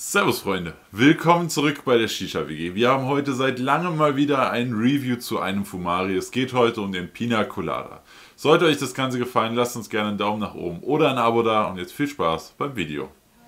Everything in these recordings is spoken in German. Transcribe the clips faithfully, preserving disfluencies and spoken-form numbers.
Servus Freunde, willkommen zurück bei der Shisha W G. Wir haben heute seit langem mal wieder ein Review zu einem Fumari. Es geht heute um den Pina Colada. Sollte euch das Ganze gefallen, lasst uns gerne einen Daumen nach oben oder ein Abo da und jetzt viel Spaß beim Video.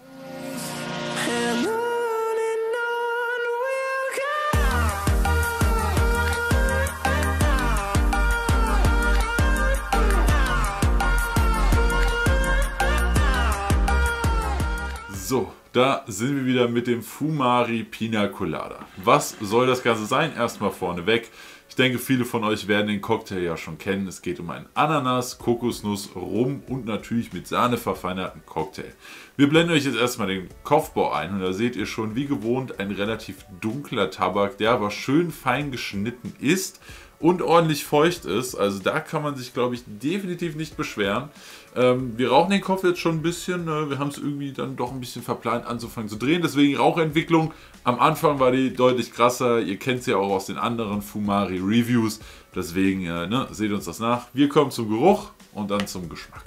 So, da sind wir wieder mit dem Fumari Pina Colada. Was soll das Ganze sein? Erstmal vorneweg. Ich denke, viele von euch werden den Cocktail ja schon kennen. Es geht um einen Ananas, Kokosnuss, Rum und natürlich mit Sahne verfeinerten Cocktail. Wir blenden euch jetzt erstmal den Kopfbau ein und da seht ihr schon wie gewohnt ein relativ dunkler Tabak, der aber schön fein geschnitten ist und ordentlich feucht ist. Also da kann man sich, glaube ich, definitiv nicht beschweren. Ähm, wir rauchen den Kopf jetzt schon ein bisschen. Ne? Wir haben es irgendwie dann doch ein bisschen verplant anzufangen zu drehen. Deswegen Rauchentwicklung. Am Anfang war die deutlich krasser. Ihr kennt es ja auch aus den anderen Fumari Reviews. Deswegen äh, ne, seht uns das nach. Wir kommen zum Geruch und dann zum Geschmack.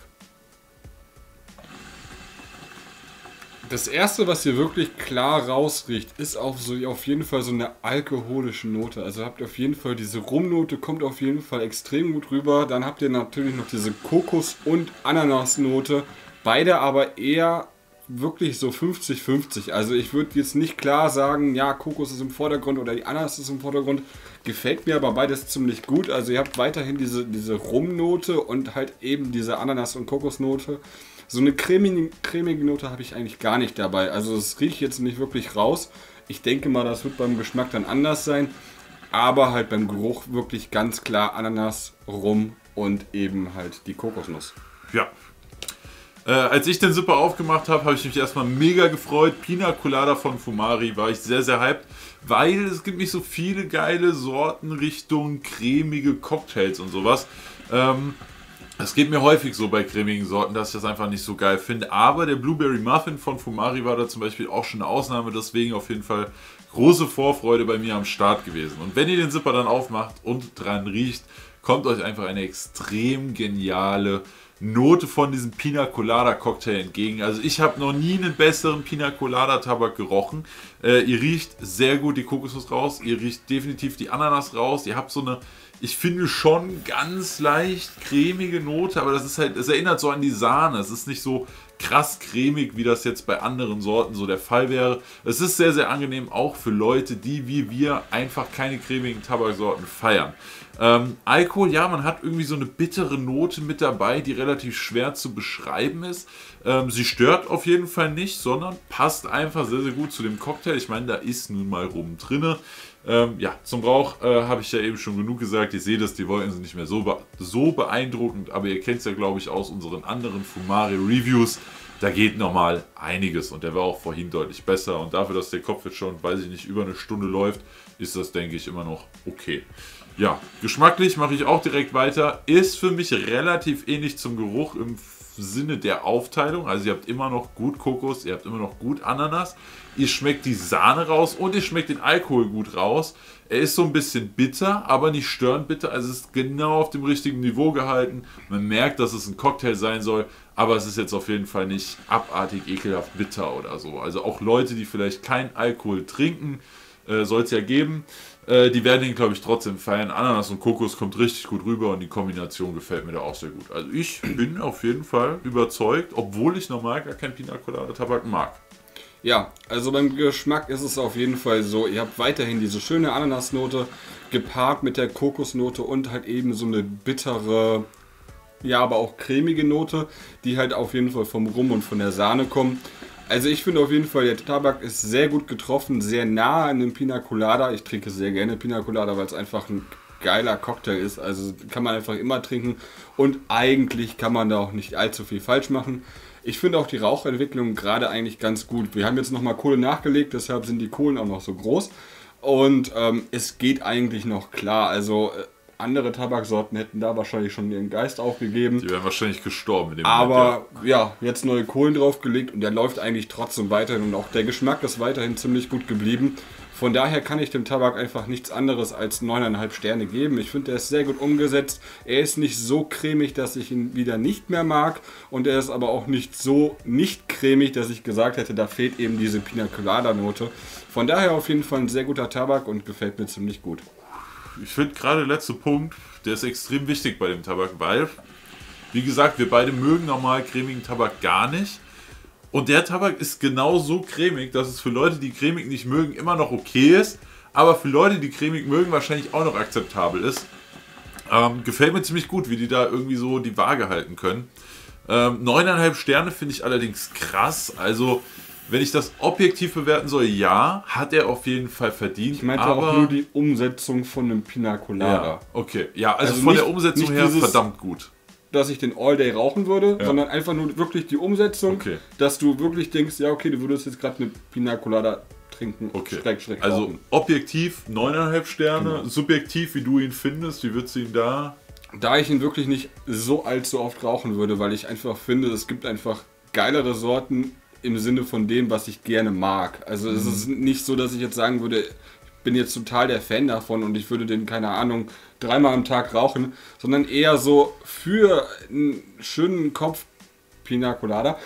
Das erste, was ihr wirklich klar rausriecht, ist auch so, auf jeden Fall so eine alkoholische Note. Also habt ihr auf jeden Fall diese Rumnote, kommt auf jeden Fall extrem gut rüber. Dann habt ihr natürlich noch diese Kokos- und Ananasnote. Beide aber eher wirklich so fünfzig fünfzig. Also ich würde jetzt nicht klar sagen, ja, Kokos ist im Vordergrund oder die Ananas ist im Vordergrund. Gefällt mir aber beides ziemlich gut. Also ihr habt weiterhin diese, diese Rumnote und halt eben diese Ananas- und Kokosnote. So eine cremige, cremige Note habe ich eigentlich gar nicht dabei. Also es riecht jetzt nicht wirklich raus. Ich denke mal, das wird beim Geschmack dann anders sein. Aber halt beim Geruch wirklich ganz klar Ananas, Rum und eben halt die Kokosnuss. Ja. Äh, als ich den Zipper aufgemacht habe, habe ich mich erstmal mega gefreut. Pina Colada von Fumari war ich sehr, sehr hyped, weil es gibt nicht so viele geile Sorten Richtung cremige Cocktails und sowas. Ähm... Es geht mir häufig so bei cremigen Sorten, dass ich das einfach nicht so geil finde. Aber der Blueberry Muffin von Fumari war da zum Beispiel auch schon eine Ausnahme. Deswegen auf jeden Fall große Vorfreude bei mir am Start gewesen. Und wenn ihr den Zipper dann aufmacht und dran riecht, kommt euch einfach eine extrem geniale Note von diesem Pina Colada Cocktail entgegen. Also ich habe noch nie einen besseren Pina Colada Tabak gerochen. Äh, ihr riecht sehr gut die Kokosnuss raus. Ihr riecht definitiv die Ananas raus. Ihr habt so eine... Ich finde schon ganz leicht cremige Note, aber das ist halt, es erinnert so an die Sahne. Es ist nicht so krass cremig, wie das jetzt bei anderen Sorten so der Fall wäre. Es ist sehr, sehr angenehm, auch für Leute, die wie wir einfach keine cremigen Tabaksorten feiern. Ähm, Alkohol, ja, man hat irgendwie so eine bittere Note mit dabei, die relativ schwer zu beschreiben ist. Ähm, sie stört auf jeden Fall nicht, sondern passt einfach sehr, sehr gut zu dem Cocktail. Ich meine, da ist nun mal Rum drinne. Ähm, ja, zum Rauch äh, habe ich ja eben schon genug gesagt. Ich sehe das, die Wolken sind nicht mehr so, be so beeindruckend, aber ihr kennt es ja, glaube ich, aus unseren anderen Fumari Reviews. Da geht nochmal einiges und der war auch vorhin deutlich besser. Und dafür, dass der Kopf jetzt schon, weiß ich nicht, über eine Stunde läuft, ist das, denke ich, immer noch okay. Ja, geschmacklich mache ich auch direkt weiter. Ist für mich relativ ähnlich zum Geruch im Sinne der Aufteilung. Also ihr habt immer noch gut Kokos, ihr habt immer noch gut Ananas. Ihr schmeckt die Sahne raus und ihr schmeckt den Alkohol gut raus. Er ist so ein bisschen bitter, aber nicht störend bitter. Also es ist genau auf dem richtigen Niveau gehalten. Man merkt, dass es ein Cocktail sein soll, aber es ist jetzt auf jeden Fall nicht abartig, ekelhaft bitter oder so. Also auch Leute, die vielleicht keinen Alkohol trinken, äh, soll es ja geben, äh, die werden ihn, glaube ich, trotzdem feiern. Ananas und Kokos kommt richtig gut rüber und die Kombination gefällt mir da auch sehr gut. Also ich bin auf jeden Fall überzeugt, obwohl ich normal gar keinen Pina Colada Tabak mag. Ja, also beim Geschmack ist es auf jeden Fall so, ihr habt weiterhin diese schöne Ananasnote gepaart mit der Kokosnote und halt eben so eine bittere, ja, aber auch cremige Note, die halt auf jeden Fall vom Rum und von der Sahne kommt. Also ich finde auf jeden Fall, der Tabak ist sehr gut getroffen, sehr nah an dem Pina Colada. Ich trinke sehr gerne Pina Colada, weil es einfach ein geiler Cocktail ist. Also kann man einfach immer trinken und eigentlich kann man da auch nicht allzu viel falsch machen. Ich finde auch die Rauchentwicklung gerade eigentlich ganz gut. Wir haben jetzt nochmal Kohle nachgelegt, deshalb sind die Kohlen auch noch so groß. Und ähm, es geht eigentlich noch klar. Also Andere Tabaksorten hätten da wahrscheinlich schon ihren Geist aufgegeben. Die wären wahrscheinlich gestorben in dem Aber Moment, ja. ja, jetzt neue Kohlen draufgelegt und der läuft eigentlich trotzdem weiterhin und auch der Geschmack ist weiterhin ziemlich gut geblieben. Von daher kann ich dem Tabak einfach nichts anderes als neun Komma fünf Sterne geben. Ich finde, der ist sehr gut umgesetzt. Er ist nicht so cremig, dass ich ihn wieder nicht mehr mag. Und er ist aber auch nicht so nicht cremig, dass ich gesagt hätte, da fehlt eben diese Pina Colada Note. Von daher auf jeden Fall ein sehr guter Tabak und gefällt mir ziemlich gut. Ich finde gerade der letzte Punkt, der ist extrem wichtig bei dem Tabak, weil, wie gesagt, wir beide mögen normal cremigen Tabak gar nicht. Und der Tabak ist genau so cremig, dass es für Leute, die cremig nicht mögen, immer noch okay ist. Aber für Leute, die cremig mögen, wahrscheinlich auch noch akzeptabel ist. Ähm, gefällt mir ziemlich gut, wie die da irgendwie so die Waage halten können. Ähm, neun Komma fünf Sterne finde ich allerdings krass. Also, wenn ich das objektiv bewerten soll, ja, hat er auf jeden Fall verdient. Ich meinte aber auch nur die Umsetzung von einem Pina Colada. Ja, okay. Ja, also, Also von nicht- der Umsetzung nicht her dieses- verdammt gut. Dass ich den All Day rauchen würde, Ja. sondern einfach nur wirklich die Umsetzung, Okay. dass du wirklich denkst, ja okay, du würdest jetzt gerade eine Pina Colada trinken, Okay. schräg, schräg Also rauchen. objektiv neun Komma fünf Sterne, Genau. subjektiv, wie du ihn findest, wie würdest du ihn da? Da ich ihn wirklich nicht so allzu oft rauchen würde, weil ich einfach finde, es gibt einfach geilere Sorten im Sinne von dem, was ich gerne mag. Also es ist nicht so, dass ich jetzt sagen würde, ich bin jetzt total der Fan davon und ich würde den, keine Ahnung, dreimal am Tag rauchen, sondern eher so für einen schönen Kopf Pina Colada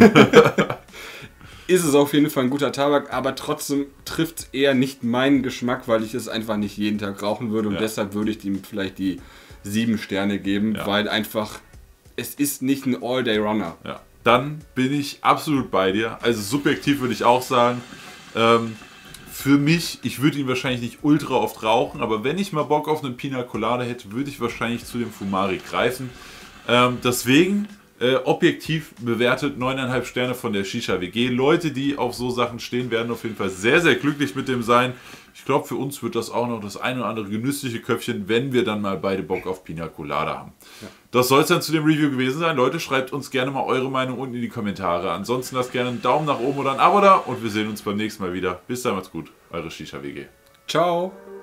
ist es auf jeden Fall ein guter Tabak, aber trotzdem trifft es eher nicht meinen Geschmack, weil ich es einfach nicht jeden Tag rauchen würde und Ja. deshalb würde ich ihm vielleicht die sieben Sterne geben, Ja. weil einfach es ist nicht ein All-Day-Runner. Ja. Dann bin ich absolut bei dir. Also subjektiv würde ich auch sagen, ähm, für mich, ich würde ihn wahrscheinlich nicht ultra oft rauchen, aber wenn ich mal Bock auf einen Pina Colada hätte, würde ich wahrscheinlich zu dem Fumari greifen. Ähm, deswegen äh, objektiv bewertet neun Komma fünf Sterne von der Shisha W G. Leute, die auf so Sachen stehen, werden auf jeden Fall sehr, sehr glücklich mit dem sein. Ich glaube, für uns wird das auch noch das ein oder andere genüssliche Köpfchen, wenn wir dann mal beide Bock auf Pina Colada haben. Ja. Das soll es dann zu dem Review gewesen sein. Leute, schreibt uns gerne mal eure Meinung unten in die Kommentare. Ansonsten lasst gerne einen Daumen nach oben oder ein Abo da und wir sehen uns beim nächsten Mal wieder. Bis dann, macht's gut. Eure Shisha W G. Ciao!